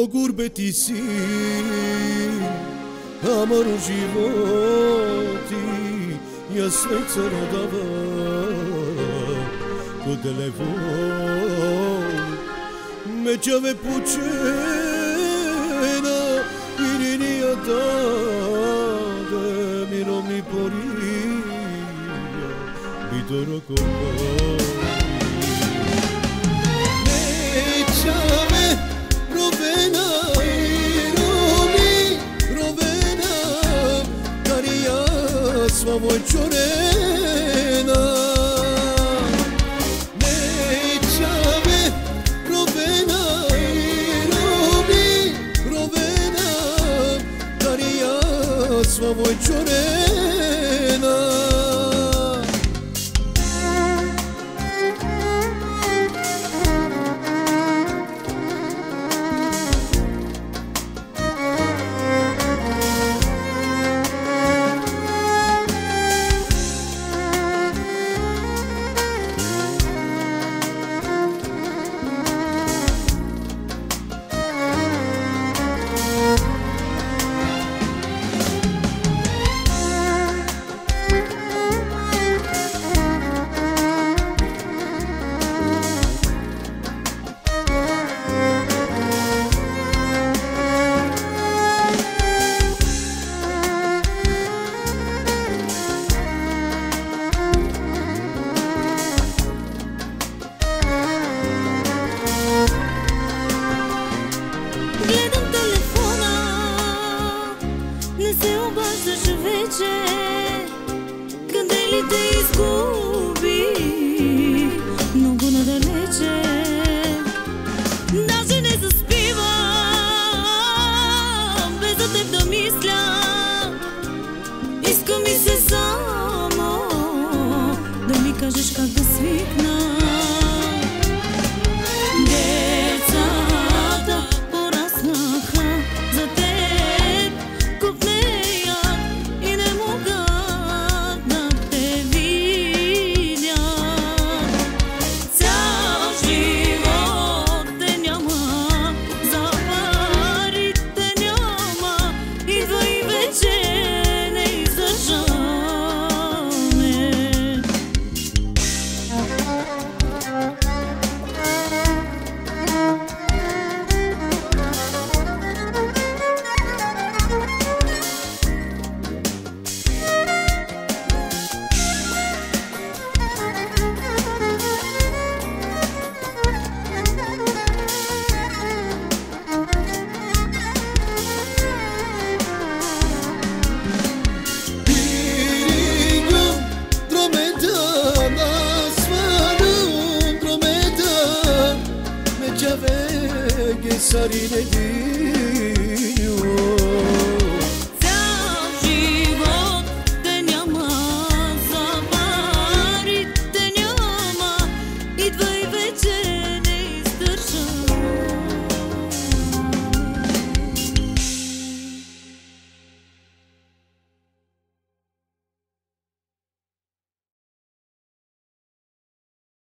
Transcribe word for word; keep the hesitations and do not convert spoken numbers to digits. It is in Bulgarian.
gurbeti si amor u životi ja sve carodava ko telefon međave pučena i linija dade mirovni porija i to rokovoj međave rovena i romi rovena karija sva voj čorena međave rovena i romi rovena karija sva voj čorena Gândeli te izgubi mnogo nadalece Даже не заспивам без да теб да мисля Иска ми се само да ми кажеш как да свикна Децата пораснаха за теб купнеят и не могат да те видят Цял живот те няма, за парите няма Идва и вече не издържаме Sarine di